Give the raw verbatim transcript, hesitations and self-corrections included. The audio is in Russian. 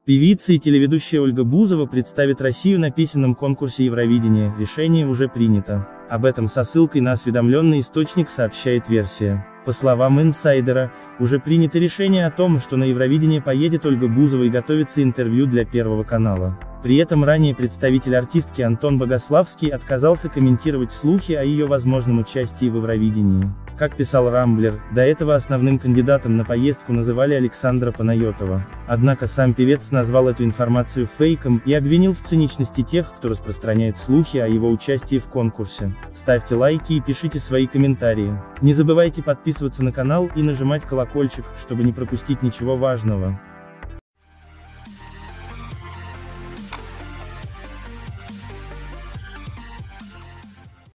Певица и телеведущая Ольга Бузова представит Россию на песенном конкурсе Евровидения, решение уже принято. Об этом со ссылкой на осведомленный источник сообщает Версия. По словам инсайдера, уже принято решение о том, что на Евровидение поедет Ольга Бузова и готовится интервью для Первого канала. При этом ранее представитель артистки Антон Богославский отказался комментировать слухи о ее возможном участии в Евровидении. Как писал Рамблер, до этого основным кандидатом на поездку называли Александра Панайотова. Однако сам певец назвал эту информацию фейком и обвинил в циничности тех, кто распространяет слухи о его участии в конкурсе. Ставьте лайки и пишите свои комментарии. Не забывайте подписываться на канал и нажимать колокольчик, чтобы не пропустить ничего важного.